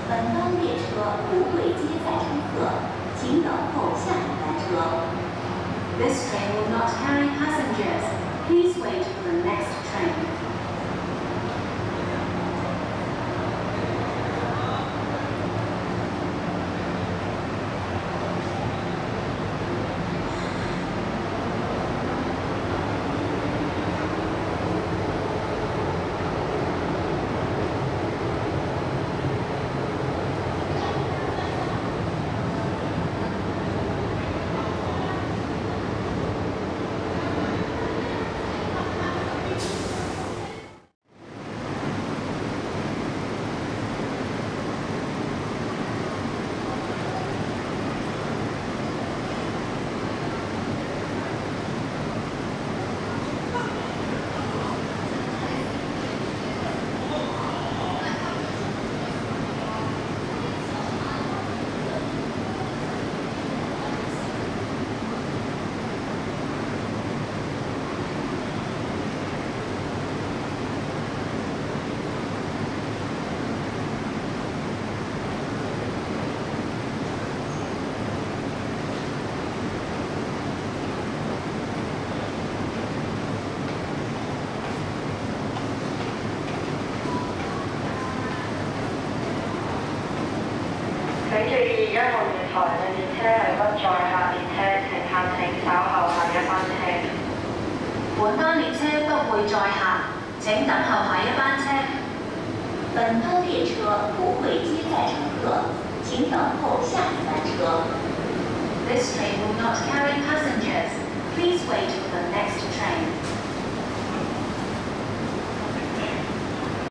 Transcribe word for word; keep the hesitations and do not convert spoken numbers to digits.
本班列车不会接载乘客，请等候下一班车。This train will not carry passengers. Please wait for the next train. 請注意，一號月台嘅列車係不載客列車，乘客請稍後下一班車。 本班列車不會載客，請等候下一班車。本班列車不會接載乘客，請等候下一班車。This train will not carry passengers. Please wait for the next train.